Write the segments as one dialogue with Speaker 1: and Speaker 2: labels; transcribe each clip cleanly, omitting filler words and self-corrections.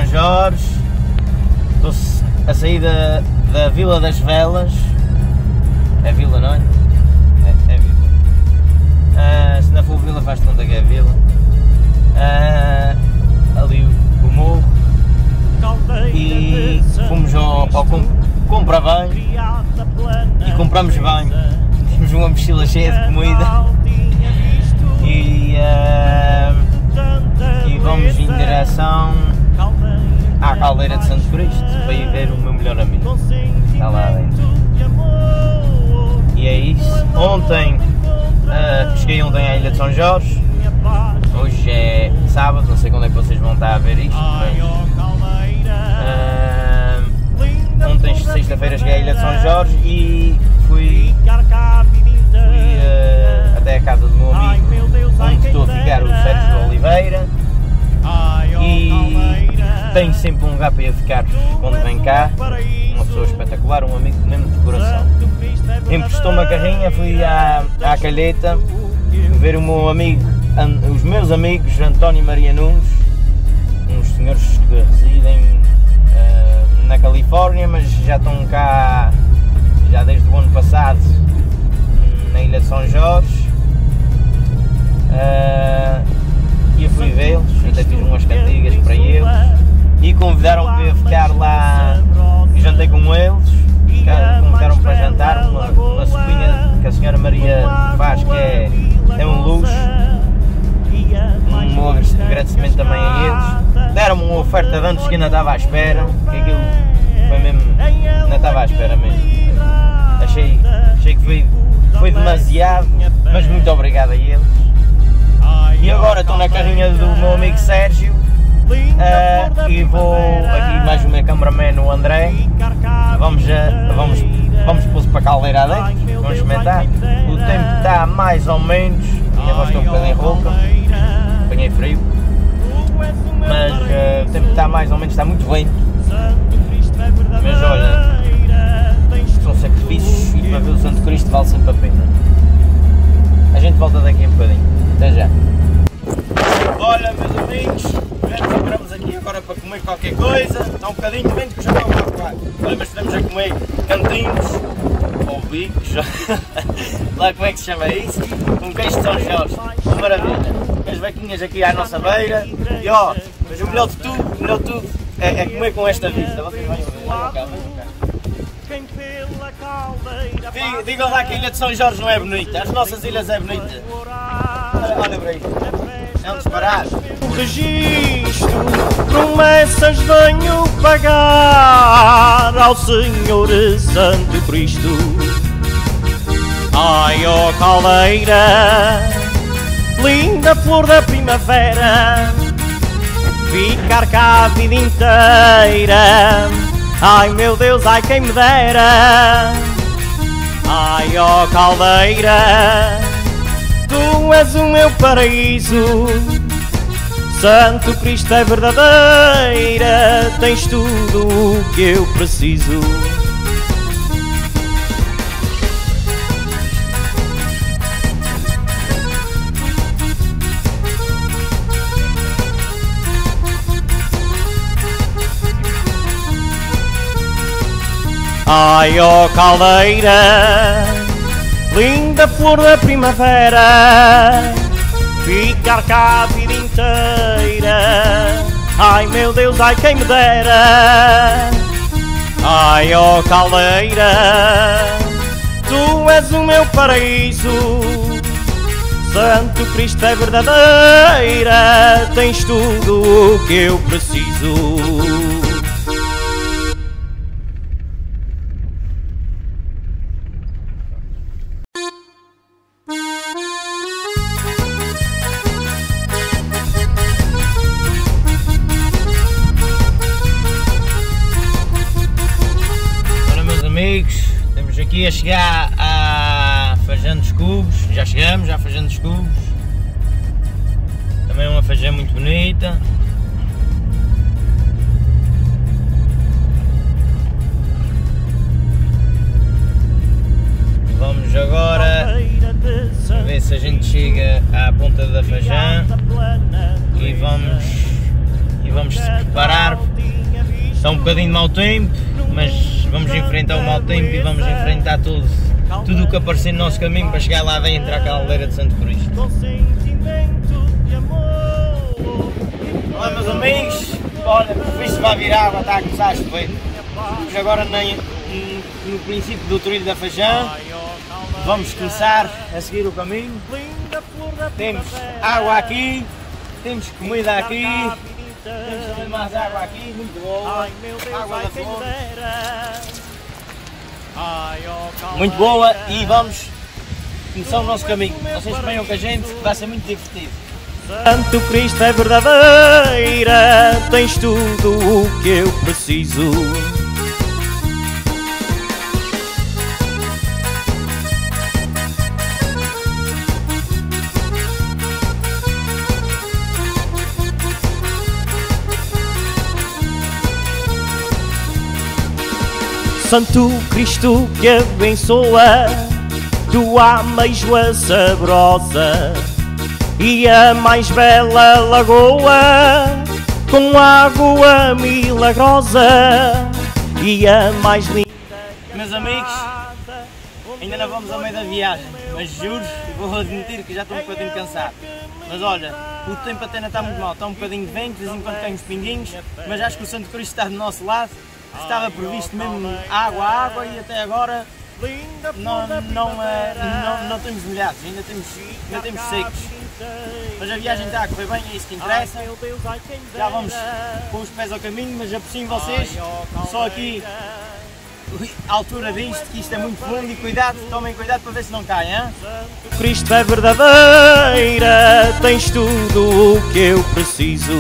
Speaker 1: Jorge. Estou a sair da Vila das Velas. É Vila, não é? É Vila. Se não for Vila, faz conta que é Vila. Ali o morro. E fomos ao Compra Bem e compramos bem. Temos uma mochila cheia de comida e vamos em direção à Caldeira de Santo Cristo para ir ver o meu melhor amigo. Está lá dentro. E é isso. Cheguei ontem à Ilha de São Jorge. Hoje é sábado, não sei quando é que vocês vão estar a ver isto, mas ontem, sexta-feira, cheguei à Ilha de São Jorge e fui até a casa do meu amigo, onde estou a ficar, o Sérgio Oliveira, e tem sempre um lugar para ir ficar quando vem cá, uma pessoa espetacular, um amigo mesmo de coração. Emprestou-me a carrinha, fui à Calheta ver o meu amigo, os meus amigos António e Maria Nunes, uns senhores que residem na Califórnia, mas já estão cá já desde o ano passado na Ilha de São Jorge. E eu fui vê-los, até fiz umas cantigas para eles e convidaram-me para ficar lá e jantei com eles. Convidaram-me para jantar, uma sopinha que a senhora Maria faz que é um luxo. Um meu agradecimento também a eles. Deram-me uma oferta de antes que ainda estava à espera, que aquilo foi mesmo, ainda estava à espera mesmo. Achei que foi demasiado, mas muito obrigado a eles. E agora estou na carrinha do meu amigo Sérgio e vou aqui mais o meu cameraman, o André. Vamos pô-los para a caldeira adentro, vamos experimentar. O tempo está mais ou menos, minha voz está um bocadinho rouca, apanhei frio, mas o tempo está mais ou menos, está muito vento. Mas olha, são sacrifícios e para ver o Santo Cristo vale sempre a pena. A gente volta daqui a um bocadinho, até já. Olha, meus amigos, entramos aqui agora para comer qualquer coisa. Está um bocadinho vento que já está a voar. Olha, mas estamos a comer cantinhos, ou bicos, lá como é que se chama isso, com queijo de São Jorge, uma maravilha. As vaquinhas aqui à nossa beira, e ó, mas o melhor de tudo é comer com esta vista. Vocês vão ver, digam lá que a Ilha de São Jorge não é bonita, as nossas ilhas é bonita. Olha para isto. É um disparate.
Speaker 2: O registro, promessas venho pagar ao Senhor Santo Cristo. Ai, ó caldeira, linda flor da primavera, ficar cá a vida inteira. Ai meu Deus, ai quem me dera. Ai, ó caldeira, tu és o meu paraíso. Santo Cristo é verdadeira, tens tudo o que eu preciso. Ai, ó caldeira, linda flor da primavera, ficar cá a vida inteira. Ai meu Deus, ai quem me dera. Ai, ó caldeira, tu és o meu paraíso. Santo Cristo é verdadeira, tens tudo o que eu preciso.
Speaker 1: Estamos aqui a chegar a Fajã dos Cubos, já chegamos à Fajã dos Cubos, também é uma fajã muito bonita. Vamos agora ver se a gente chega à ponta da Fajã e vamos se preparar Está um bocadinho de mau tempo, mas vamos enfrentar o mau tempo e vamos enfrentar tudo o que aparecer no nosso caminho para chegar lá dentro à caldeira de Santo Cristo. Olá meus amigos, olha, isto vai vir água, está a começar a chover. Estamos agora no princípio do trilho da Fajã. Vamos começar a seguir o caminho. Temos água aqui, temos comida aqui, temos também mais água aqui, muito boa, água da flor. Muito boa e vamos começar o nosso caminho. Vocês venham com a gente, vai ser muito divertido.
Speaker 2: Santo Cristo é verdadeira, tens tudo o que eu preciso. Santo Cristo que abençoa, tu ameijoa saborosa e a mais bela lagoa com água milagrosa e a mais linda.
Speaker 1: Meus amigos, ainda não vamos ao meio da viagem, mas juro, vou admitir que já estou um bocadinho cansado. Mas olha, o tempo até não está muito mal, está um bocadinho de vento, de vez em quando tem uns pinguinhos, mas acho que o Santo Cristo está do nosso lado. Estava previsto mesmo água e até agora não temos molhados, ainda temos secos. Mas a viagem está a correr bem, é isso que interessa. Já vamos com os pés ao caminho, mas aprecio vocês. Só aqui a altura disto, que isto é muito fundo e cuidado, tomem cuidado para ver se não caem, hein?
Speaker 2: Cristo é verdadeira, tens tudo o que eu preciso.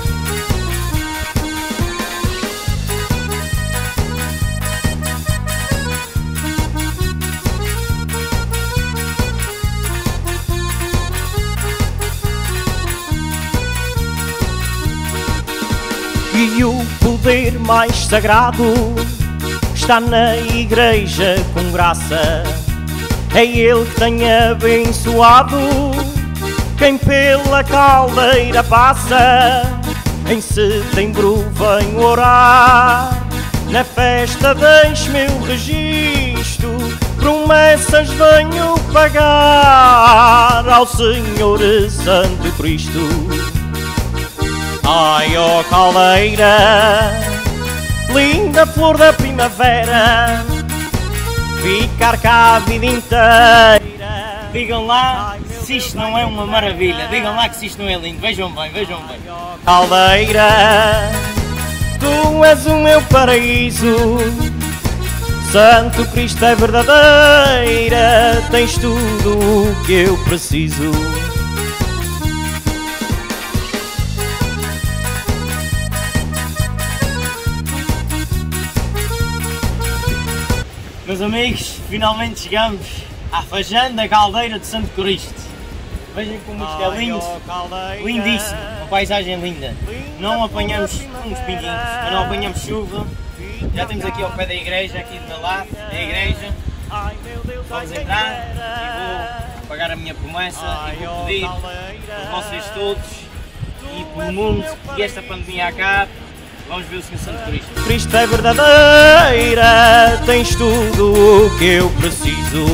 Speaker 2: E o poder mais sagrado está na Igreja com graça. É Ele que tem abençoado quem pela caldeira passa. Em setembro venho orar, na festa deixo meu registro, promessas venho pagar ao Senhor Santo Cristo. Ai, ó caldeira, linda flor da primavera, ficar cá a vida inteira.
Speaker 1: Digam lá se isto não é uma maravilha, digam lá que se isto não é lindo, vejam bem.
Speaker 2: Caldeira, tu és o meu paraíso, Santo Cristo é verdadeira, tens tudo o que eu preciso.
Speaker 1: Meus amigos, finalmente chegamos à Fajã da caldeira de Santo Cristo. Vejam como isto é lindo, lindíssimo, uma paisagem linda. Não apanhamos uns pinguinhos, mas não apanhamos chuva. Já temos aqui ao pé da igreja, aqui do meu lado, a igreja. Vamos entrar e vou pagar a minha promessa e vou pedir por vocês todos e pelo mundo que esta pandemia acabe. Vamos ver o Senhor Santo Cristo.
Speaker 2: Cristo é verdadeira, tens tudo o que eu preciso.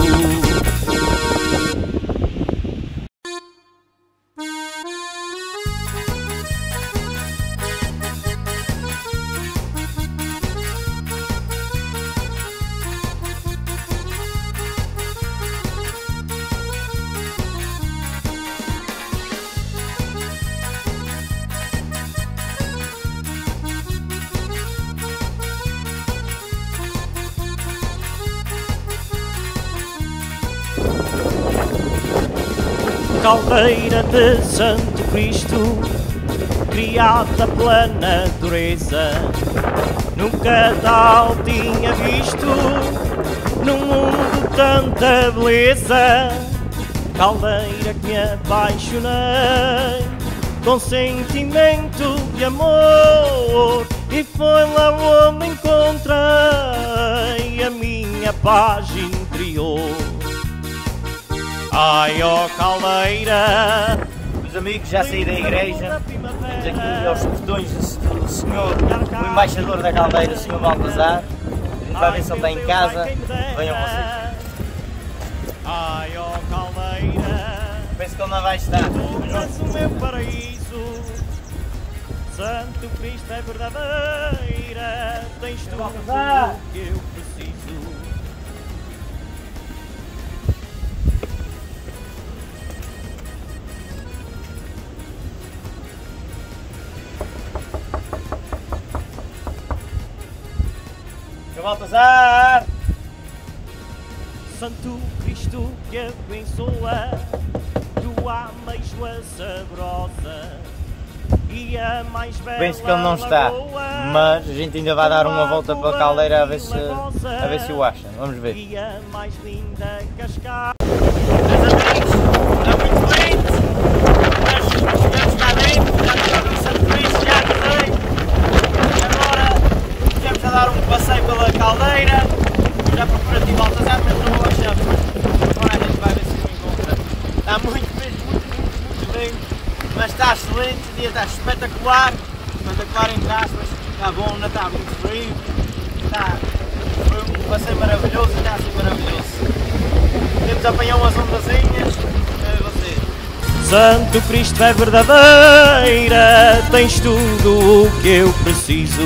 Speaker 2: Caldeira de Santo Cristo, criada pela natureza, nunca tal tinha visto num mundo tanta beleza. Caldeira que me apaixonei com sentimento de amor, e foi lá onde encontrei a minha paz interior. Ai, ó caldeira.
Speaker 1: Meus amigos, já saí da igreja, estamos aqui aos portões do Senhor o embaixador da Caldeira, o Sr. Baltazar. A gente vai ver se ele está em casa. Venham vocês.
Speaker 2: Ai, ó Caldeira,
Speaker 1: Penso que ele não vai estar.
Speaker 2: tu és o meu paraíso. Santo Cristo é verdadeira, tens tudo o que eu preciso.
Speaker 1: Sr. Baltazar!
Speaker 2: Santo Cristo que abençoa, tua ameijoa saborosa e a mais bela.
Speaker 1: Penso que ele não está, mas a gente ainda vai dar uma volta pela Caldeira a ver se o acha. Vamos ver.
Speaker 2: E a mais linda cascata.
Speaker 1: Meus amigos, está muito bonito, mas chegamos cá dentro, já estou no Santo Cristo, já acordei. E agora viemos a dar um passeio pela Caldeira. Já procuro aqui Baltazar, mas não vou achar. Agora a gente vai ver se me encontra. Está muito bem, mas está excelente, o dia está espetacular entre aspas, está bom, não está muito frio. Foi um passeio maravilhoso e está assim maravilhoso. Temos a apanhar umas ondazinhas, vocês.
Speaker 2: Santo Cristo é verdadeira, tens tudo o que eu preciso.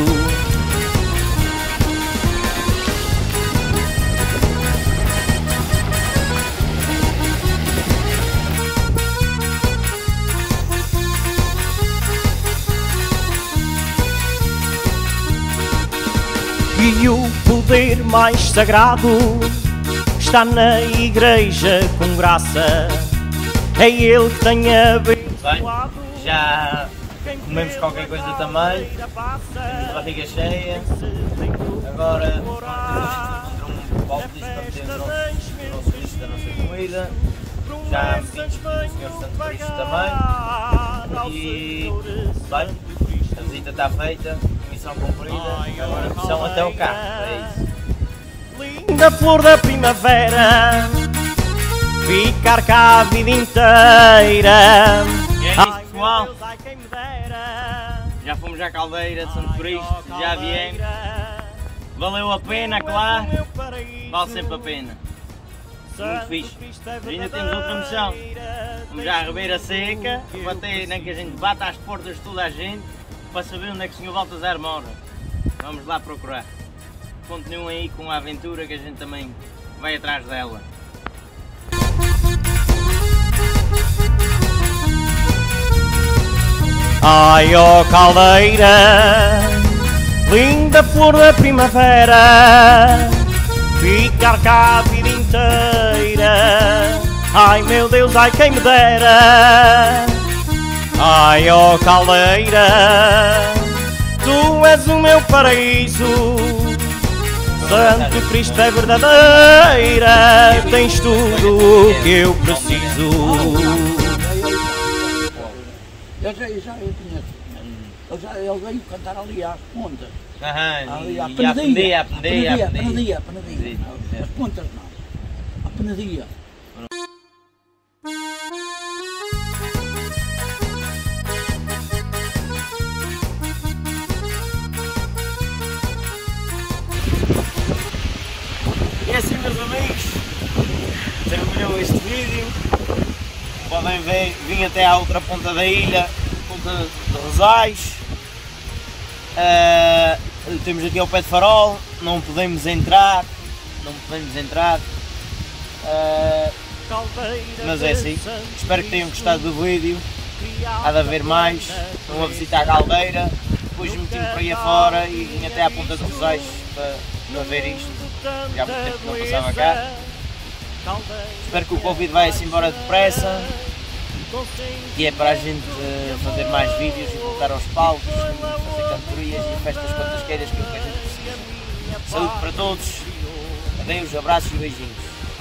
Speaker 2: E o poder mais sagrado está na igreja com graça. É Ele que tem abençoado.
Speaker 1: Bem, já comemos qualquer coisa também, temos a barriga cheia. Agora vamos um balde disto para meter o nosso lixo da nossa comida. Já metemos o Senhor Santo Cristo também. E bem, a visita está feita. Missão cumprida, agora missão até o carro, é isso.
Speaker 2: Linda flor da primavera, ficar cá a vida inteira.
Speaker 1: E é isso, pessoal. Já fomos à Caldeira de Santo Cristo, já viemos. Valeu a pena, claro. Vale sempre a pena. Muito fixe. Mas ainda temos outra missão. Vamos já à Ribeira Seca, bater, nem que a gente bata às portas de toda a gente, para saber onde é que o Sr. Baltazar mora. Vamos lá procurar. Continuem aí com a aventura que a gente também vai atrás dela.
Speaker 2: Ai, ó Caldeira, linda flor da primavera, ficar cá a vida inteira. Ai meu Deus, ai quem me dera. Ai, ó Caldeira, tu és o meu paraíso. Santo Cristo é verdadeira, tens tudo o que eu preciso.
Speaker 3: Eu conheço. Ele veio cantar ali às pontas. Ali à
Speaker 1: Penedia.
Speaker 3: As pontas não. A Penedia.
Speaker 1: E assim, meus amigos, terminou este vídeo. Podem ver, vim até à outra ponta da ilha, ponta de Rosais. Temos aqui ao pé de farol, não podemos entrar. Mas é assim, espero que tenham gostado do vídeo. Há de haver mais. Vão a visitar a Caldeira, depois meti-me para aí afora e vim até à ponta de Rosais para ver isto. Já há muito tempo que não passava cá. Espero que o Covid vá-se embora depressa. E é para a gente fazer mais vídeos e voltar aos palcos, fazer cantorias e festas quantasqueiras, que é o que a gente precisa. Saúde para todos, adeus, abraços e beijinhos.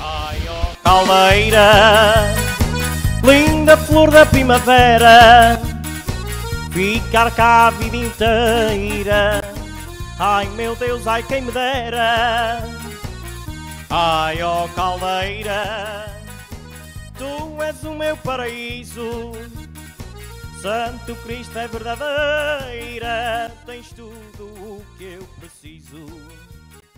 Speaker 2: Caldeira, linda flor da primavera, ficar cá a vida inteira. Ai meu Deus, ai quem me dera. Ai ó Caldeira, tu és o meu paraíso. Santo Cristo é verdadeira, tens tudo o que eu preciso.